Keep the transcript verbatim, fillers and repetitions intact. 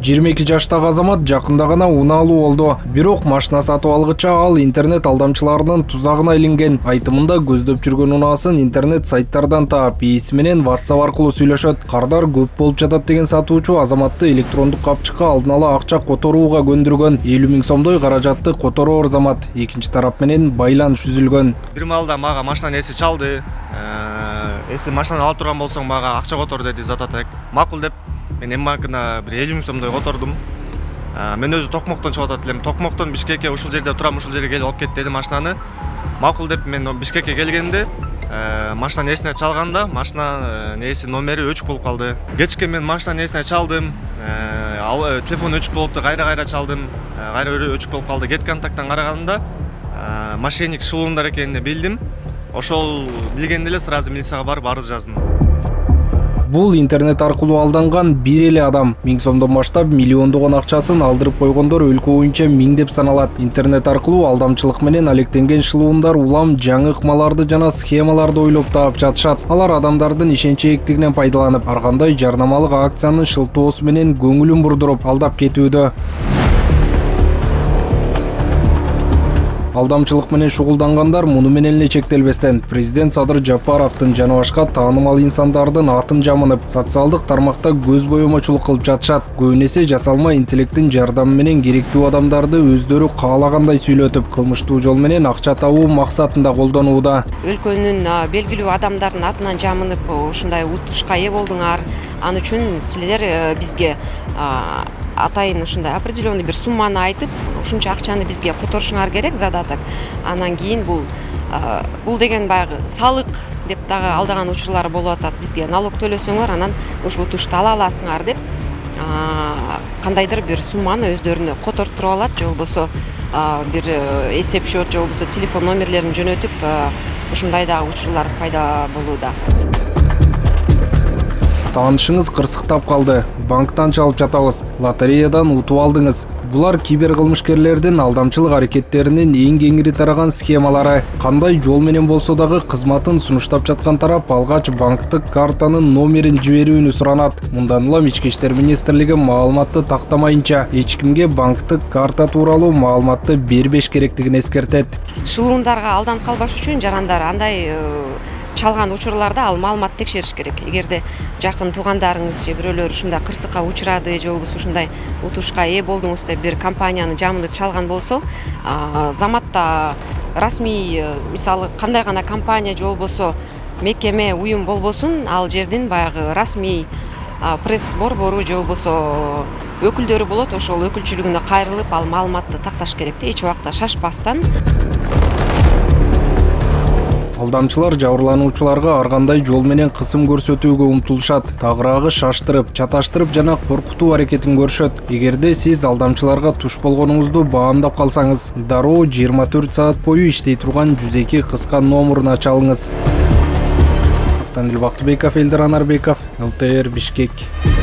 жыйырма эки жаштагы азамат жакында гана унаалуу болду. Бирок машина сатып алгыча ал интернет алдамчыларынын тузагына айланген. Айтымында көздөп жүргөн унаасын интернет сайттардан таап, ээси менен WhatsApp аркылуу сүйлөшөт. Кардар көп болуп жатат деген сатуучу азаматты электрондук капчыкка алдын ала акча которууга көндүргөн. элүү миң сомдой каражатты котороор замат экинчи тарап менен байланыш үзүлгөн. Бир маалда мага машинанын ээси чалды. Эси машинаны алып турган болсоң мага акча котор деди Зататек. Макул деп мен М-банкына бир элүү миң сомдой котордум. Мен өзү Токмоктон чыгып атат элем. Токмоктон Бишкекке ушул жерде турам, ушул жерге келип алып кет деди машинаны. Макул деп мен Бишкекке келгенде машинанын ээсине чалганда машинанын ээси номери өчүк болуп калды. Кечке мен машинанын ээсине чалдым. Телефон өчүк болупту, кайра-кайра чалдым. Кайра өчүк болуп калды. Get контакттан караганда мошенник шылуундар экенин билдим. Ошол билгенде эле сразу милицияга барып арыз жаздым. Бул интернет аркылуу алданган бир эле адам. Миң сомдон баштап миллиондогон акчасын алдырып койгондор өлкө боюнча миңдеп саналат. Интернет аркылуу алдамчылык менен алектенген шылуундар улам жаңы ыкмаларды жана схемаларды ойлоп таап жатышат. Алар адамдардын ишенчээктигинен пайдаланып, ар кандай жарнамалык акциянын шылтоосу менен көңүлүн бурдуруп алдап кетүүдө. Алдамчылык менен шугулдангандар муну менен эле чектелбестен президент Садыр Жапаровдун жана башка таанымал инсандардын атын жамынып, социалдык тармакта көз боемочулук кылып жатышат. Көбүн эсе жасалма интеллекттин жардамы менен керектүү адамдарды өздөрү каалагандай сүйлөтүп, кылмыштуу жол менен акча табуу максатында колдонууда. Өлкөнүн белгилүү адамдардын атынан жамынып, ушундай утушка ээ болдуңар. Аны үчүн силер бизге атайын ушундай определенный бир сумманы айтып, ушунча акчаны бизге которушуңар керек Задатек. Анан кийин бул бул деген баягы салык деп дагы алдаган учурлар болуп атат. Бизге налог төлөсөңөр, анан ушу утушту ала аласыңар деп кандайдыр бир сумманы өздөрүнө котортуруп алат, же болбосо бир эсеп счет, же болбосо телефон номерлерин жөнөтүп, ушундай дагы учурлар пайда болууда. Таанышыңыз кырсыктап калды, банктан чалып жатабыз, лотереядан утуп алдыңыз. Булар кибер кылмышкерлердин алдамчылык аракеттеринин эң кеңири тараган схемалары. Кандай жол менен болсо дагы кызматын сунуштап жаткан тарап алгач банктык картанын номерин жиберүүнү суранат. Мындан улам Ички иштер министрлиги маалыматты тактамайынча эч кимге банктык карта тууралуу маалыматты бербеш керектигин эскертет. Шылуундарга алданып калбаш үчүн жарандар андай чалган учурларда ал маалымат текшериш керек. Эгерде жакын туугандарыңыз же бирөөлөр ушундай кырсыкка учурады, же болбосо ушундай утушка ээ болдуңуз деп бир компанияны жамылып чалган болсо, заматта расмий, мисалы кандай гана компания же болбосо мекеме, уюм болбосун, ал жердин баягы расмий пресс борбору же болбосо өкүлдөрү болот. Ошол өкүлчүлүгүнө кайрылып, ал маалыматты такташ керек. Эч убакта шашпастан. Алдамчылар жабырлануучуларга ар кандай жол менен кысым көрсөтүүгө умтулушат. Тагыраагы шаштырып, чаташтырып жана коркутуу аракетин көрүшөт. Эгерде сиз алдамчыларга туш болгонуңузду баамдап калсаңыз, дароо жыйырма төрт саат бою иштей турган жүз эки кыска номурун ача алыңыз. Автандил Бактыбеков, Элдар Анарбеков, эл тэ эр Бишкек.